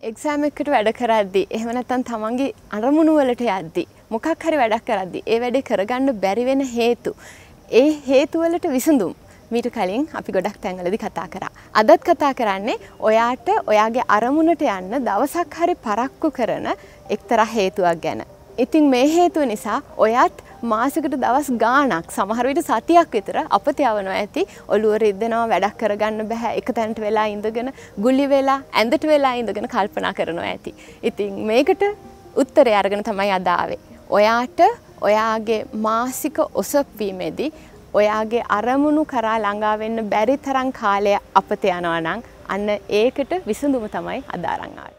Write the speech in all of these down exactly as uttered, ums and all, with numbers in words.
Exam එකකට වැඩ කරද්දී එහෙම නැත්නම් තමන්ගේ අරමුණු වලට යද්දී මොකක් හරි වැඩක් කරද්දී ඒ වැඩේ කරගන්න බැරි වෙන හේතු ඒ හේතු වලට විසඳුම් මීට කලින් අපි ගොඩක් තැන්වලදී කතා කරා. අදත් කතා කරන්නේ ඔයාට ඔයාගේ අරමුණට යන්න දවසක් හරි පරක්කු කරන එක්තරා හේතුවක් ගැන. ඉතින් මේ හේතුව නිසා ඔයත් මාසෙකට දවස් ගාණක් සමහර විට සතියක් විතර අපත යවනවා ඇති ඔළුව රිද්දෙනවා වැඩක් කරගන්න බෑ එක තැනට වෙලා ඉඳගෙන ගුලි වෙලා ඇඳට වෙලා ඉඳගෙන කල්පනා කරනවා ඇති. ඉතින් මේකට උත්තරය අරගෙන තමයි අද ආවේ. ඔයාට ඔයාගේ මාසික ඔසප්වීමේදී ඔයාගේ අරමුණු කරා ළඟා වෙන්න බැරි තරම් කාලය අපත යනවා නම් අන්න ඒකට විසඳුම තමයි අද අරන් ආවේ.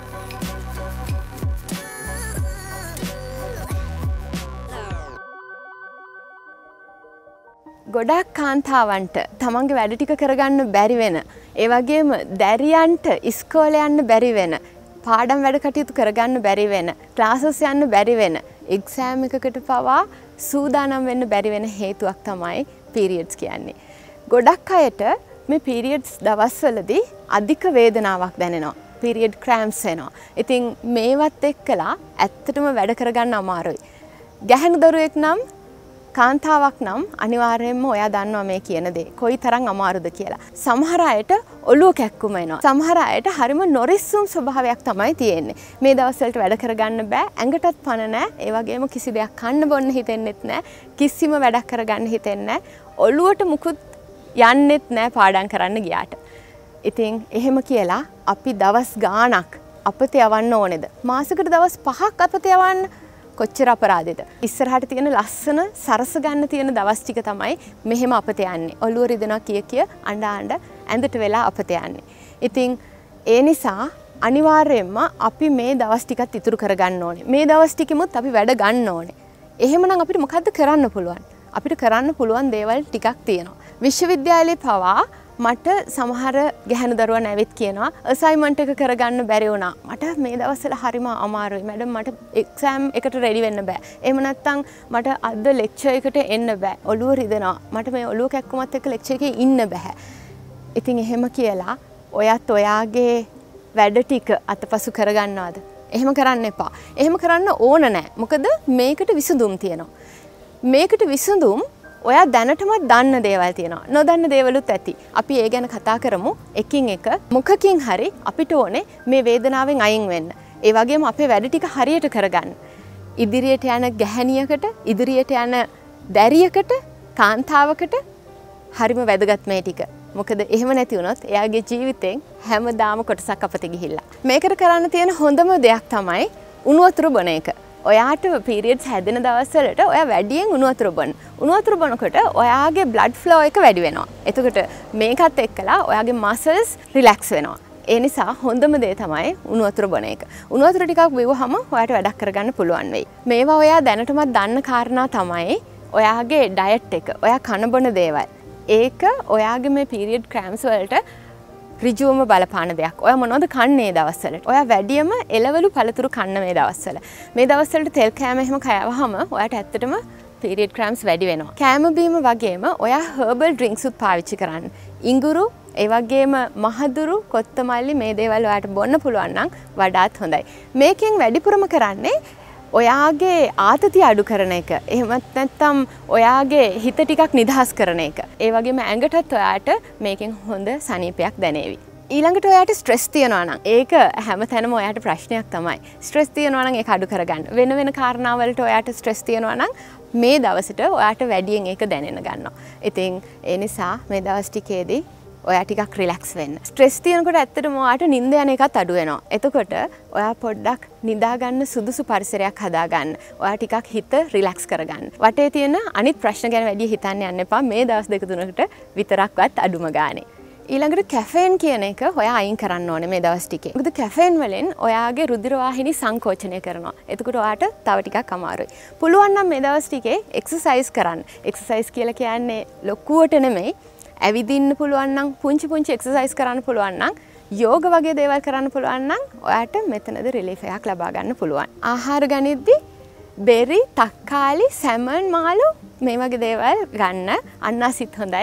ගොඩක් කාන්තාවන්ට තමන්ගේ වැඩ ටික කරගන්න බැරි වෙන ඒ වගේම දැරියන්ට ඉස්කෝලේ යන්න බැරි වෙන පාඩම් වැඩ කටයුතු කරගන්න බැරි වෙන ක්ලාසස් යන්න බැරි වෙන එක්සෑම් එකකට පවා සූදානම් වෙන්න බැරි වෙන හේතුවක් තමයි පීරියඩ්ස් කියන්නේ. ගොඩක් අයට මේ පීරියඩ්ස් දවස්වලදී අධික වේදනාවක් දැනෙනවා. පීරියඩ් ක්‍රෑම්ස් එනවා. ඉතින් මේවත් එක්කලා ඇත්තටම වැඩ කරගන්න අමාරුයි. ගැහැණු දරුවෙක් නම් කාන්තාවක් නම් අනිවාර්යයෙන්ම ඔයා දන්නවා මේ කියන දේ කොයි තරම් අමාරුද කියලා. සමහර අයට ඔළුව කැක්කුම එනවා. සමහර අයට හරිම නොරිස්සුම් ස්වභාවයක් තමයි තියෙන්නේ. මේ දවස්වලට වැඩ කරගන්න බෑ. ඇඟටත් පණ නැහැ. ඒ වගේම කිසි දෙයක් කන්න බොන්න හිතෙන්නෙත් නැහැ. කිසිම වැඩක් කරගන්න හිතෙන්නේ නැහැ. ඔළුවට මුකුත් යන්නෙත් නැහැ පාඩම් කරන්න ගියාට. ඉතින් එහෙම කියලා අපි දවස් ගාණක් අපත යවන්න ඕනේද? මාසෙකට දවස් පහක් අපත යවන්න කොච්චර අපරාධද? ඉස්සරහට තියෙන ලස්සන සරස ගන්න තියෙන දවස් ටික තමයි මෙහෙම අපත යන්නේ. ඔළුව රිදෙනවා කිය කිය අඬ අඬ ඇඳට වෙලා අපත යන්නේ. ඉතින් ඒ නිසා අනිවාර්යයෙන්ම අපි මේ දවස් ටිකත් ඉතුරු කරගන්න ඕනේ. මේ දවස් ටිකෙමුත් අපි වැඩ ගන්න ඕනේ. එහෙමනම් අපිට මොකද්ද කරන්න පුළුවන්? අපිට කරන්න පුළුවන් දේවල් ටිකක් තියෙනවා. විශ්වවිද්‍යාලේ පවා මට සමහර ගැහැණු දරුවන් ඇවිත් කියනවා අසයින්මන්ට් එක කරගන්න බැරි වුණා. මට මේ දවස්වල හරිම අමාරුයි. මැඩම් මට එක්සෑම් එකට රෙඩි වෙන්න බෑ. එහෙම නැත්නම් මට අද ලෙක්චර් එකට එන්න බෑ. ඔළුව රිදෙනවා. මට මේ ඔළුව කැක්කුමත් එක්ක ලෙක්චර් එකේ ඉන්න බෑ. ඉතින් එහෙම කියලා ඔයත් ඔයාගේ වැඩ ටික අතපසු කරගන්නවද? එහෙම කරන්න එපා. එහෙම කරන්න ඕන නෑ. මොකද මේකට විසඳුම් තියෙනවා. මේකට විසඳුම් ඔයා දැනටමත් දන්න දේවල් තියෙනවා. නොදන්න දේවලුත් ඇති. අපි ඒ ගැන කතා කරමු. එකින් එක මොකකින් හරි අපිට ඕනේ මේ වේදනාවෙන් අයින් වෙන්න. ඒ වගේම අපේ වැඩ ටික හරියට කරගන්න. ඉදිරියට යන ගැහැණියකට, ඉදිරියට යන දැරියකට, කාන්තාවකට හරිම වැදගත් මේ ටික. මොකද එහෙම නැති වුණොත් එයාගේ ජීවිතෙන් හැමදාම කොටසක් අපත ගිහිල්ලා. මේකට කරන්න තියෙන හොඳම දෙයක් තමයි උණු වතුර බොන එක. ඔයාට පීරියඩ්ස් හැදෙන දවස්වලට ඔයා වැඩියෙන් උණු වතුර බොන්න. උණු වතුර බොනකොට ඔයාගේ බ්ලඩ් ෆ්ලෝ එක වැඩි වෙනවා. එතකොට මේකත් එක්කලා ඔයාගේ මසල්ස් රිලැක්ස් වෙනවා. ඒ නිසා හොඳම දේ තමයි උණු වතුර බොන එක. උණු වතුර ටිකක් බිව්වහම ඔයාට වැඩක් කරගන්න පුළුවන් වෙයි. මේවා ඔයා දැනටමත් දන්න කාරණා තමයි ඔයාගේ ඩයට් එක. ඔයා කන බොන දේවල්. ඒක ඔයාගේ මේ පීරියඩ් ක්‍රෑම්ස් වලට ඍජුවම බලපාන දෙයක්. ඔයා මොනවද කන්නේ දවස්වලට? ඔයා වැඩියම එළවලු පළතුරු කන්න මේ දවස්වල. මේ දවස්වලට තෙල් කෑම එහෙම කෑවහම ඔයාට ඇත්තටම පීරියඩ් ක්‍රෑම්ස් වැඩි වෙනවා. කෑම බීම වගේම ඔයා හර්බල් ඩ්‍රින්ක්ස් උත් පාවිච්චි කරන්න. ඉඟුරු, ඒ වගේම මහදුරු, කොත්තමල්ලි මේ දේවල් ඔයාට බොන්න පුළුවන් නම් වඩාත් හොඳයි. මේකෙන් වැඩිපුරම කරන්නේ ඔයාගේ ආතතිය අඩු කරන එක. එහෙමත් නැත්නම් ඔයාගේ හිත ටිකක් නිදහස් කරන එක. ඒ වගේම ඇඟටත් ඔයාට මේකෙන් හොඳ සනීපයක් දැනේවි. ඊළඟට ඔයාට ස්ට්‍රෙස් තියෙනවා නම් ඒක හැමතැනම ඔයාට ප්‍රශ්නයක් තමයි. ස්ට්‍රෙස් තියෙනවා නම් ඒක අඩු කරගන්න. වෙන වෙන කාරණාවලට ඔයාට ස්ට්‍රෙස් තියෙනවා නම් මේ දවසට ඔයාට වැඩියෙන් ඒක දැනෙන්න ගන්නවා. ඉතින් ඒ නිසා මේ දවස් ටිකේදී ඔයා ටිකක් රිලැක්ස් වෙන්න. ස්ට්‍රෙස් තියෙනකොට ඇත්තටම ඔයාට නිින්ද යන එකත් අඩු වෙනවා. එතකොට ඔයා පොඩ්ඩක් නිදා ගන්න සුදුසු පරිසරයක් හදා ගන්න. ඔයා ටිකක් හිත රිලැක්ස් කරගන්න. වටේ තියෙන අනිත් ප්‍රශ්න ගැන වැඩි හිතන්න යන්න එපා. මේ දවස් දෙක තුනකට විතරක්වත් අඩුම ගානේ. ඊළඟට කැෆේන් කියන එක ඔයා අයින් කරන්න ඕනේ මේ දවස් ටිකේ. මොකද කැෆේන් වලින් ඔයාගේ රුධිර වාහිනී සංකෝචනය කරනවා. එතකොට ඔයාට තව ටිකක් අමාරුයි. පුළුවන් නම් මේ දවස් ටිකේ එක්සර්සයිස් කරන්න. එක්සර්සයිස් කියලා කියන්නේ ලොකුවට නෙමෙයි. ඇවිදින්න පුළුවන් නම් පුංචි පුංචි එක්සර්සයිස් කරන්න පුළුවන් නම් යෝග වගේ දේවල් කරන්න පුළුවන් නම් ඔයාට මෙතනද රිලීෆ් එකක් ලබා ගන්න පුළුවන්. ආහාර ගනිද්දී බෙරි, තක්කාලි, සැමන් මාළු මේ වගේ දේවල් ගන්න අන්නාසිත් හොඳයි.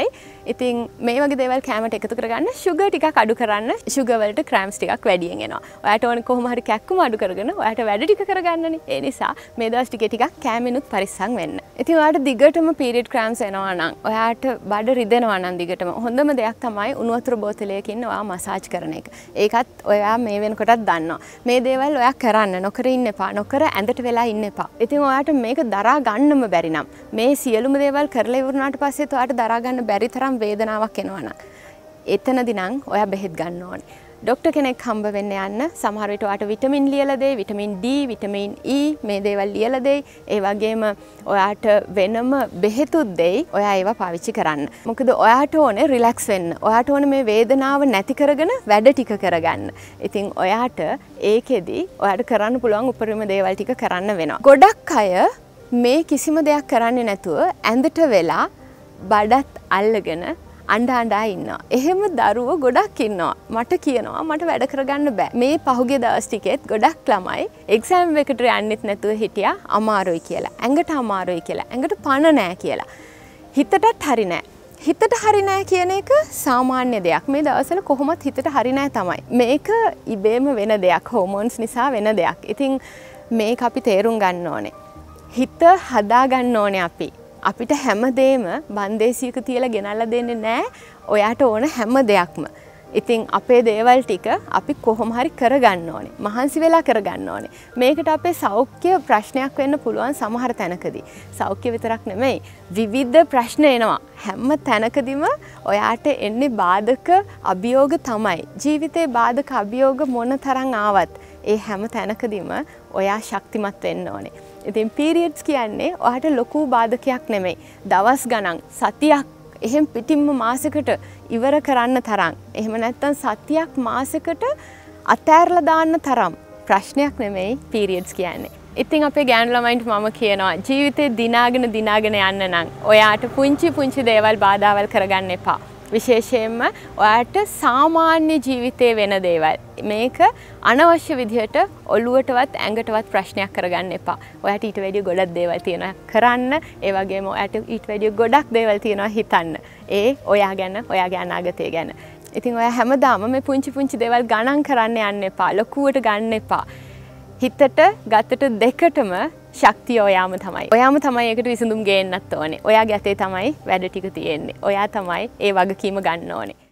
ඉතින් මේ වගේ දේවල් කැමට එකතු කරගන්න sugar ටිකක් අඩු කරන්න. sugar වලට crumbs ටිකක් වැඩියෙන් එනවා. ඔයාට ඕන කොහොම හරි කැක්කුම අඩු කරගෙන ඔයාට වැඩ ටික කරගන්නනේ. ඒ නිසා මේ දවස් ටිකේ ටිකක් කැමිනුත් පරිස්සම් වෙන්න. ඉතින් ඔයාට දිගටම period cramps එනවා නම් ඔයාට බඩ රිදෙනවා නම් දිගටම හොඳම දෙයක් තමයි උණු වතුර බෝතලයකින් ඔයා මසාජ් කරන එක. ඒකත් ඔයා මේ වෙනකොටත් දන්නවා. මේ දේවල් ඔයා කරන්න නොකර ඉන්න එපා. නොකර ඇඳට වෙලා ඉන්න එපා. ඉතින් ඔයාට මේක දරා ගන්නම බැරි නම් මේ සියලුම දේවල් කරලා ඉවරනාට පස්සෙත් ඔයාට දරා ගන්න බැරි තරම් වේදනාවක් එනවා නම් එතනදී නම් ඔයා බෙහෙත් ගන්න ඕනේ. ඩොක්ටර් කෙනෙක් හම්බ වෙන්න යන්න. සමහර විට ඔයාට විටමින් ලියලා දෙයි, විටමින් ඩී, විටමින් ඊ මේ දේවල් ලියලා දෙයි. ඒ වගේම ඔයාට වෙනම බෙහෙතුත් දෙයි. ඔයා ඒවා පාවිච්චි කරන්න. මොකද ඔයාට ඕනේ රිලැක්ස් වෙන්න. ඔයාට ඕනේ මේ වේදනාව නැති කරගෙන වැඩ ටික කරගන්න. ඉතින් ඔයාට ඒකෙදි ඔයාට කරන්න පුළුවන් උපරිම දේවල් ටික කරන්න වෙනවා. ගොඩක් අය මේ කිසිම දෙයක් කරන්නේ නැතුව ඇඳට වෙලා බඩත් අල්ලගෙන අඬ අඬා ඉන්නවා. එහෙම දරුවෝ ගොඩක් ඉන්නවා. මට කියනවා මට වැඩ කරගන්න බෑ. මේ පහුගිය දවස් ටිකෙත් ගොඩක් ළමයි එක්සෑම් එකකට යන්නෙත් නැතුව හිටියා අමාරුයි කියලා. ඇඟට අමාරුයි කියලා. ඇඟට පණ නෑ කියලා. හිතටත් හරි නෑ. හිතට හරි නෑ කියන එක සාමාන්‍ය දෙයක්. මේ දවස්වල කොහොමත් හිතට හරි නෑ තමයි. මේක ඉබේම වෙන දෙයක්. හෝමෝන්ස් නිසා වෙන දෙයක්. ඉතින් මේක අපි තේරුම් ගන්න ඕනේ. හිත හදා ගන්න ඕනේ අපි. අපිට හැමදේම බන්දේසියක තියලා ගෙනල්ලා දෙන්නේ නැහැ. ඔයාට ඕන හැම දෙයක්ම. ඉතින් අපේ දේවල් ටික අපි කොහොම හරි කරගන්න ඕනේ. මහන්සි වෙලා කරගන්න ඕනේ. මේකට අපේ සෞඛ්‍ය ප්‍රශ්නයක් වෙන්න පුළුවන් සමහර තැනකදී. සෞඛ්‍ය විතරක් නෙමෙයි විවිධ ප්‍රශ්න එනවා. හැම තැනකදීම ඔයාට එන්නේ බාධක අභියෝග තමයි. ජීවිතේ බාධක අභියෝග මොන තරම් ආවත් ඒ හැම තැනකදීම ඔයා ශක්තිමත් වෙන්න ඕනේ. ඉතින් periods කියන්නේ ඔයාට ලොකු බාධකයක් නෙමෙයි. දවස් ගණන් සතියක් එහෙම පිටින්ම මාසෙකට ඉවර කරන්න තරම්. එහෙම නැත්නම් සතියක් මාසෙකට අතෑරලා දාන්න තරම් ප්‍රශ්නයක් නෙමෙයි periods කියන්නේ. ඉතින් අපේ ගෑනු ළමයින්ට මම කියනවා ජීවිතේ දිනාගෙන දිනාගෙන යන්න නම් ඔයාට පුංචි පුංචි දේවල් බාධාවල් කරගන්න එපා. විශේෂයෙන්ම ඔයාට සාමාන්‍ය ජීවිතේ වෙන දේවල් මේක අනවශ්‍ය විදිහට ඔළුවටවත් ඇඟටවත් ප්‍රශ්නයක් කරගන්න එපා. ඔයාට ඊට වැඩිය ගොඩක් දේවල් තියෙනවා කරන්න. ඒ වගේම ඔයාට ඊට වැඩිය ගොඩක් දේවල් තියෙනවා හිතන්න. ඒ ඔයා ගැන, ඔයාගේ අනාගතය ගැන. ඉතින් ඔයා හැමදාම මේ පුංචි පුංචි දේවල් ගණන් කරන්න යන්න එපා. ලොකුවට ගන්න එපා. හිතට ගතට දෙකටම ශක්තිය ඔයාම තමයි. ඔයාම තමයි ඒකට විසඳුම් ගේන්නත් ඕනේ. ඔයාගේ අතේ තමයි වැඩ ටික තියෙන්නේ. ඔයා තමයි ඒ වගකීම ගන්න ඕනේ.